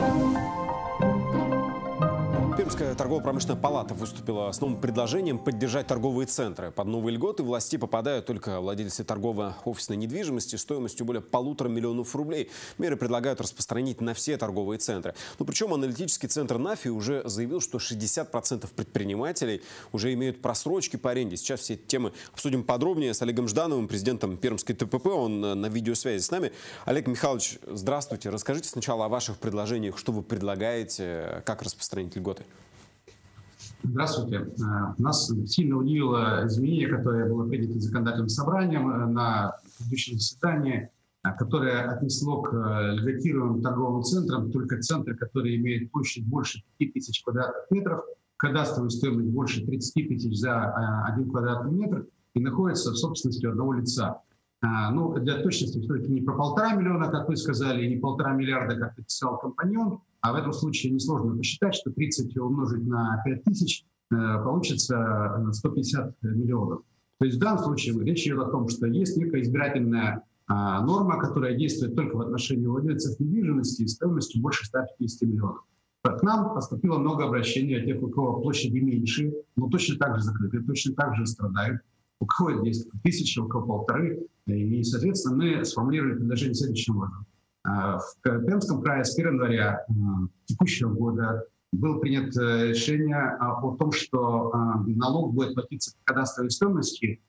Пермская торгово-промышленная палата выступила с новым предложением поддержать торговые центры. Под новые льготы власти попадают только владельцы торгово-офисной недвижимости стоимостью более 1,5 миллиона рублей. Меры предлагают распространить на все торговые центры. Причем аналитический центр НАФИ уже заявил, что 60% предпринимателей уже имеют просрочки по аренде. Сейчас все эти темы обсудим подробнее с Олегом Ждановым, президентом Пермской ТПП. Он на видеосвязи с нами. Олег Михайлович, здравствуйте. Расскажите сначала о ваших предложениях, что вы предлагаете, как распространить льготы. Здравствуйте. Нас сильно удивило изменение, которое было принято законодательным собранием на предыдущем заседании, которое отнесло к льготируемым торговым центрам только центры, которые имеют площадь больше 5000 квадратных метров, кадастровую стоимость больше 30 тысяч за 1 квадратный метр и находятся в собственности одного лица. Ну, для точности все-таки не про 1,5 миллиона, как вы сказали, и не 1,5 миллиарда, как написал компаньон, а в этом случае несложно посчитать, что 30 умножить на 5000 получится 150 миллионов. То есть в данном случае речь идет о том, что есть некая избирательная норма, которая действует только в отношении владельцев недвижимости стоимостью больше 150 миллионов. К нам поступило много обращений от тех, у кого площади меньше, но точно так же закрыты, точно так же страдают. У кого есть 1000, у кого 1,5. И, соответственно, мы сформулировали предложение следующим образом. В Пермском крае с 1 января текущего года было принято решение о том, что налог будет платиться по кадастровой стоимости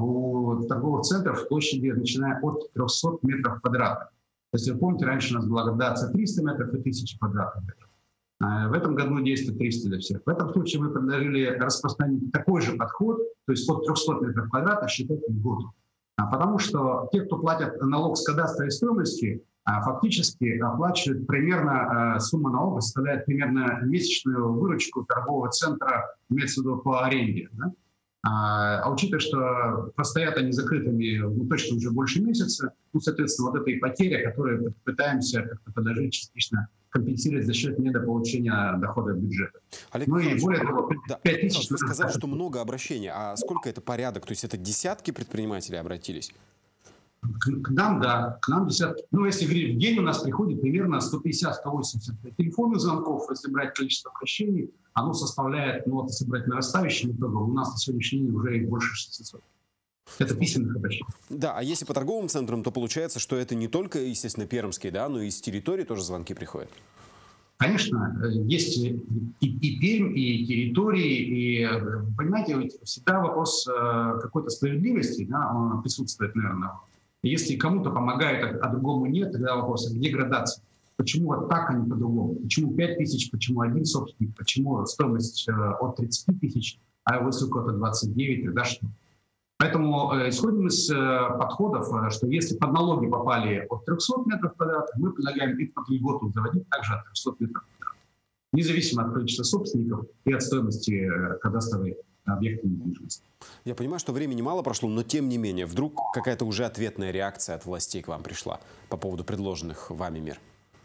у торговых центров площади, начиная от 300 метров квадратных. Если вы помните, раньше у нас была градация 300 метров и 1000 квадратных метров. В этом году действует 300 для всех. В этом случае мы предложили распространить такой же подход, то есть от 300 метров квадратных считать в год. Потому что те, кто платят налог с кадастровой стоимости, фактически оплачивают примерно, сумма налога составляет примерно месячную выручку торгового центра, имеется в виду по аренде. Да? Учитывая, что простоят они закрытыми точно уже больше месяца, соответственно, вот этой потери, которую пытаемся как-то подожить частично, компенсировать за счет недополучения дохода бюджета. Олег Михайлович, более того, 5000... Вы сказали, что много обращений. А сколько это порядок? То есть это десятки предпринимателей обратились? К нам, да, к нам десятки. Ну, если говорить, в день у нас приходит примерно 150-180 телефонных звонков. Если брать количество обращений, оно составляет, если брать нарастающим итогом, у нас на сегодняшний день уже больше 600. Это письменных обращений. Да, а если по торговым центрам, то получается, что это не только, естественно, пермские, да, но и с территории тоже звонки приходят. Конечно, есть и Пермь, и территории, и, понимаете, ведь всегда вопрос какой-то справедливости, да, он присутствует, наверное. Если кому-то помогают, а другому нет, тогда вопрос, где градация? Почему вот так, а не по-другому? Почему 5000, почему один собственник, почему стоимость от 30 тысяч, а если у кого-то 29, тогда что? Поэтому исходим из подходов, что если под налоги попали от 300 метров квадратных, мы предлагаем их под льготу заводить также от 300 метров квадратных, независимо от количества собственников и от стоимости кадастровой объекта недвижимости. Я понимаю, что времени мало прошло, но тем не менее, вдруг какая-то уже ответная реакция от властей к вам пришла по поводу предложенных вами мер?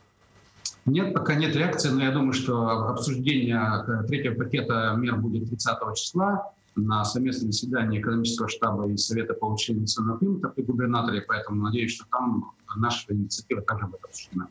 Нет, пока нет реакции, но я думаю, что обсуждение третьего пакета мер будет 30 числа на совместном заседании экономического штаба и Совета по улучшению национального климата при губернаторе, поэтому надеюсь, что там наша инициатива также будет обсуждена.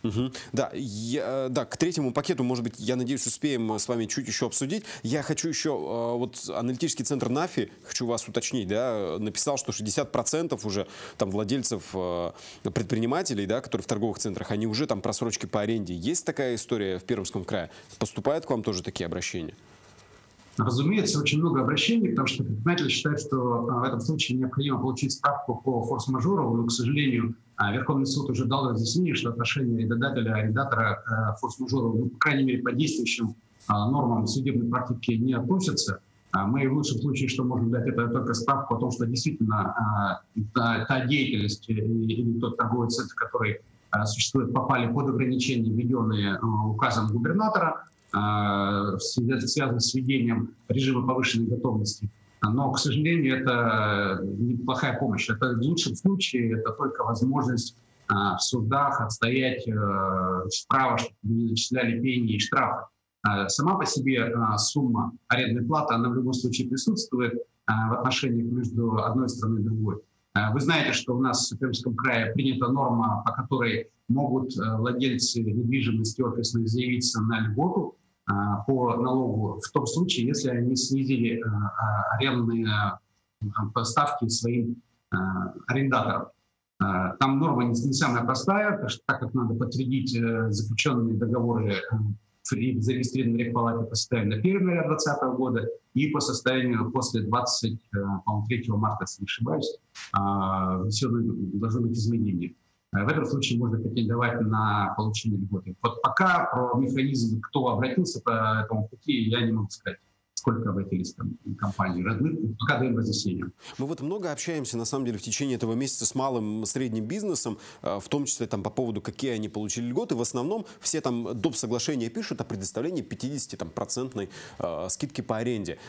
Да, к третьему пакету, может быть, я надеюсь, успеем с вами чуть еще обсудить. Я хочу еще, вот аналитический центр НАФИ, хочу вас уточнить, да, написал, что 60% уже там владельцев, предпринимателей, да, которые в торговых центрах, они уже там просрочки по аренде. Есть такая история в Пермском крае? Поступают к вам тоже такие обращения? Разумеется, очень много обращений, потому что предприниматели считают, что в этом случае необходимо получить справку по форс-мажору, но, к сожалению, Верховный суд уже дал разъяснение, что отношение арендодателя и арендатора к форс-мажору, по крайней мере, по действующим нормам судебной практики не относятся. Мы в лучшем случае, что можем дать, это только справку о том, что действительно та деятельность или тот торговый центр, который существует, попали под ограничения, введенные указом губернатора, связанные с введением режима повышенной готовности. Но, к сожалению, это неплохая помощь. Это в лучшем случае это только возможность в судах отстоять право, чтобы не начисляли пени и штрафы. Сама по себе сумма арендной платы, она в любом случае присутствует в отношениях между одной страной и другой. Вы знаете, что у нас в Пермском крае принята норма, по которой могут владельцы недвижимости офисной заявиться на льготу по налогу в том случае, если они снизили арендные ставки своим арендаторам. Там норма не самая простая, так как надо подтвердить заключенные договоры зарегистрированной рекпалате по состоянию на 1 января 2020 года и по состоянию после 23 марта, если не ошибаюсь, должны быть изменения. В этом случае можно претендовать на получение льготы. Вот пока про механизм, кто обратился по этому пути, я не могу сказать. Сколько обратились там компании родных, пока даем разъяснение. Мы вот много общаемся, на самом деле, в течение этого месяца с малым и средним бизнесом, в том числе там по поводу, какие они получили льготы. В основном все там доп. Соглашения пишут о предоставлении 50% скидки по аренде.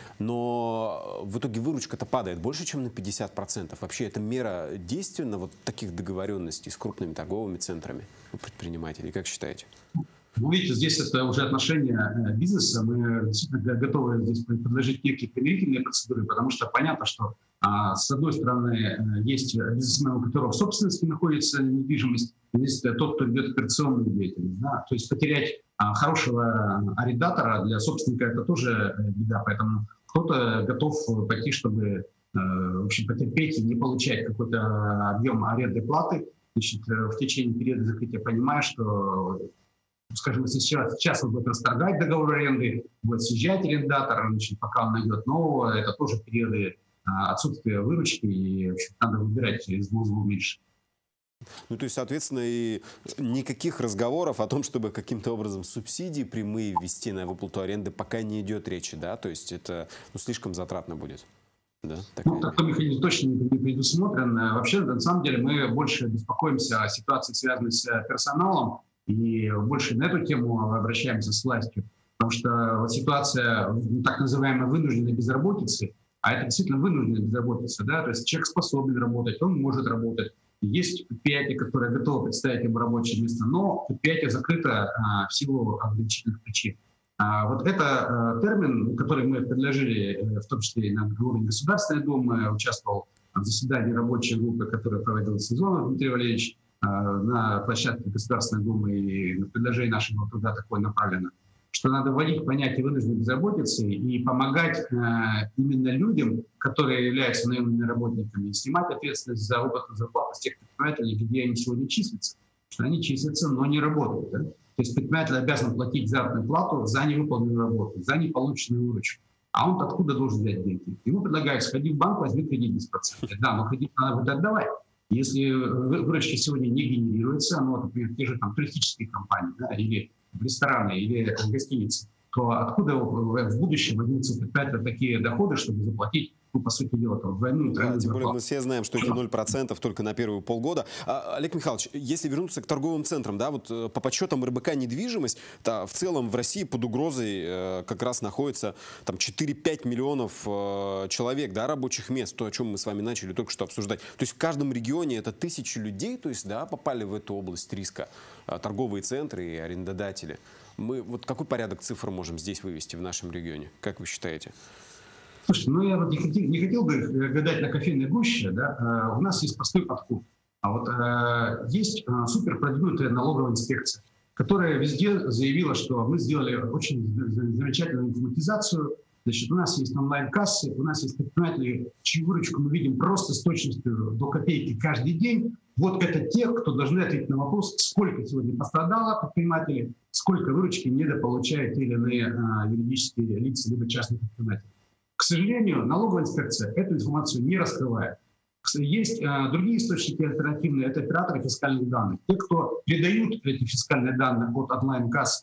Но в итоге выручка-то падает больше, чем на 50%. Вообще эта мера действенна, вот таких договоренностей с крупными торговыми центрами у предпринимателей? Как считаете? Ну, видите, здесь это уже отношение бизнеса. Мы действительно готовы здесь предложить некие примирительные процедуры, потому что понятно, что с одной стороны есть бизнесмен, у которого в собственности находится недвижимость, есть тот, кто ведет операционную деятельность. Да? То есть потерять хорошего арендатора для собственника — это тоже беда. Поэтому кто-то готов пойти, чтобы в общем, потерпеть и не получать какой-то объем арендной платы. Значит, в течение периода закрытия, понимая, что, скажем, если сейчас он будет расторгать договор аренды, будет съезжать арендатор, значит, пока он найдет нового, это тоже периоды отсутствия выручки, и в общем, надо выбирать из двух злов меньше. Ну, то есть, соответственно, и никаких разговоров о том, чтобы каким-то образом субсидии прямые ввести на выплату аренды, пока не идет речи, да? То есть это слишком затратно будет. Да, такой механизм точно не предусмотрен. Вообще, на самом деле, мы больше беспокоимся о ситуации, связанной с персоналом, и больше на эту тему обращаемся с властью, потому что вот ситуация так называемой вынужденной безработицы, а это действительно вынужденная безработица, да, то есть человек способен работать, он может работать. Есть предприятие, которое готово представить ему рабочее место, но предприятие закрыто в силу ограничительных причин. Вот это термин, который мы предложили, в том числе и на уровне Государственной Думы, участвовал в заседании рабочей группы, которая проводила Сезонов Дмитрий Валерьевич, на площадке Государственной Думы, и на предложение нашего труда такое направлено, что надо вводить понятие вынужденной безработицы и помогать именно людям, которые являются наемными работниками, снимать ответственность за выплату зарплаты с тех предпринимателей, где они сегодня числятся. Потому что они числятся, но не работают. Да? То есть предприниматель обязан платить заработную плату за невыполненную работу, за неполученную выручку. А он откуда должен взять деньги? Ему предлагают: сходи в банк, возьми кредит без процента. Да, но кредит надо будет отдавать. Если выручки сегодня не генерируется, ну, например, те же там туристические компании, да, или рестораны, или гостиницы, то откуда в будущем возьмутся у предприятия такие доходы, чтобы заплатить, ну, по сути дела, там, двойную, тройную зарплату? Тем более мы все знаем, что это 0% только на первые полгода. Олег Михайлович, если вернуться к торговым центрам, да, вот по подсчетам РБК «Недвижимость», в целом в России под угрозой как раз находится там 4-5 миллионов человек, да, рабочих мест, то, о чем мы с вами начали только что обсуждать. То есть в каждом регионе это тысячи людей, то есть, да, попали в эту область риска, торговые центры и арендодатели. Мы вот какой порядок цифр можем здесь вывести в нашем регионе? Как вы считаете? Слушайте, ну я вот не хотел бы гадать на кофейной гуще, да? У нас есть простой подход. А вот есть супер продвинутая налоговая инспекция, которая везде заявила, что мы сделали очень замечательную информатизацию. Значит, у нас есть онлайн-кассы, у нас есть предприниматели, чью выручку мы видим просто с точностью до копейки каждый день. Вот это те, кто должны ответить на вопрос, сколько сегодня пострадало предпринимателей, сколько выручки недополучают те или иные юридические лица, либо частные предприниматели. К сожалению, налоговая инспекция эту информацию не раскрывает. Есть другие источники альтернативные, это операторы фискальных данных. Те, кто передают эти фискальные данные от онлайн-касс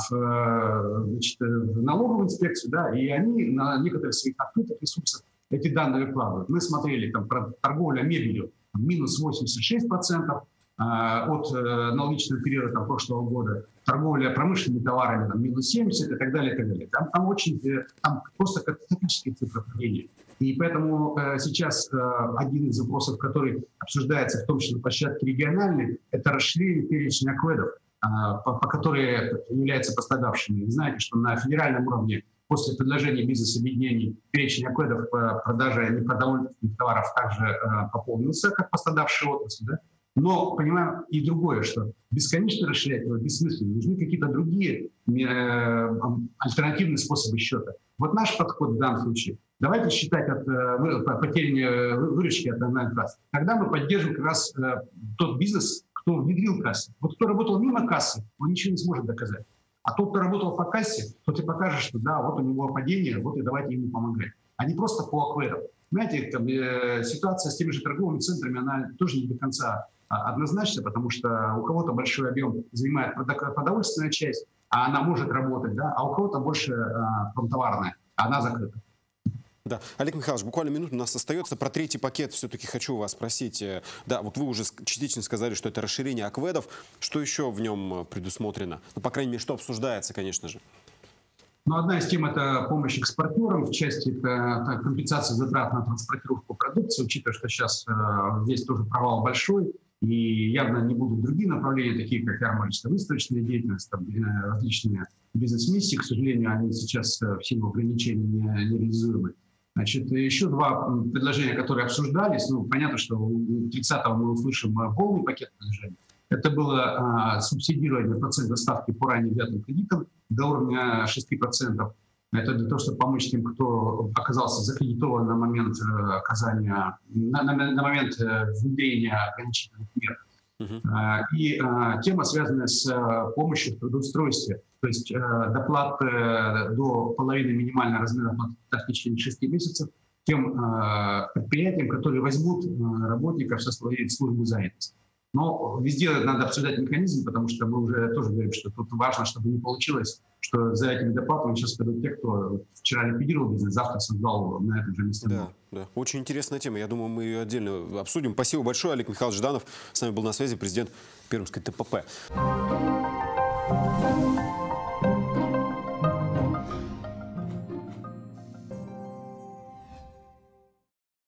в налоговую инспекцию, да, и они на некоторых своих открытых ресурсах эти данные выкладывают. Мы смотрели там про торговлю мебелью, минус 86% от аналогичного периода там, прошлого года, торговля промышленными товарами там, минус 70% и так далее, и так далее. Там просто катастрофические цифры падения. И поэтому сейчас один из вопросов, который обсуждается в том числе на площадке региональной, это расширение перечня АКВЭДов, по которые являются пострадавшими. Вы знаете, что на федеральном уровне после предложения бизнес-объединений перечень АКВЭДов по продаже непродовольственных товаров также пополнился, как пострадавшая отрасль. Да? Но понимаем и другое, что бесконечно расширять его бессмысленно. Нужны какие-то другие альтернативные способы счета. Вот наш подход в данном случае. Давайте считать от потери выручки от онлайн-кассы. Тогда мы поддержим как раз тот бизнес, кто внедрил кассы. Вот кто работал мимо кассы, он ничего не сможет доказать. А тот, кто работал по кассе, тот и покажет, что да, вот у него падение, вот и давайте ему помогать. А не просто по АКВЭДам. Знаете, там, ситуация с теми же торговыми центрами, она тоже не до конца однозначно, потому что у кого-то большой объем занимает продовольственная часть, а она может работать, да, а у кого-то больше промтоварная, а она закрыта. Да. Олег Михайлович, буквально минуту у нас остается. Про третий пакет все-таки хочу вас спросить. Да, вот вы уже частично сказали, что это расширение АКВЭДов. Что еще в нем предусмотрено? Ну, по крайней мере, что обсуждается, конечно же. Ну, одна из тем – это помощь экспортерам в части это компенсации затрат на транспортировку продукции, учитывая, что сейчас здесь тоже провал большой. И явно не будут другие направления, такие как ярмарочно-выставочная деятельность, там, различные бизнес-миссии. К сожалению, они сейчас в силу ограничений не реализуемы. Значит, еще два предложения, которые обсуждались. Ну, понятно, что 30-го мы услышим полный пакет предложений. Это было субсидирование процента ставки по ранее взятым кредитам до уровня 6%. Это для того, чтобы помочь тем, кто оказался закредитован на момент оказания, на момент внедрения ограничительных мер. И тема, связанная с помощью в трудоустройстве, то есть доплаты до половины минимального размера оплаты в течение 6 месяцев тем предприятиям, которые возьмут работников со своей службы занятости. Но везде надо обсуждать механизм, потому что мы уже тоже говорим, что тут важно, чтобы не получилось, что за этими доплатами сейчас пойдут те, кто вчера ликвидировал бизнес, завтра создал на этом же месте. Да, да. Очень интересная тема. Я думаю, мы ее отдельно обсудим. Спасибо большое. Олег Михайлович Жданов с нами был на связи, президент Пермской ТПП.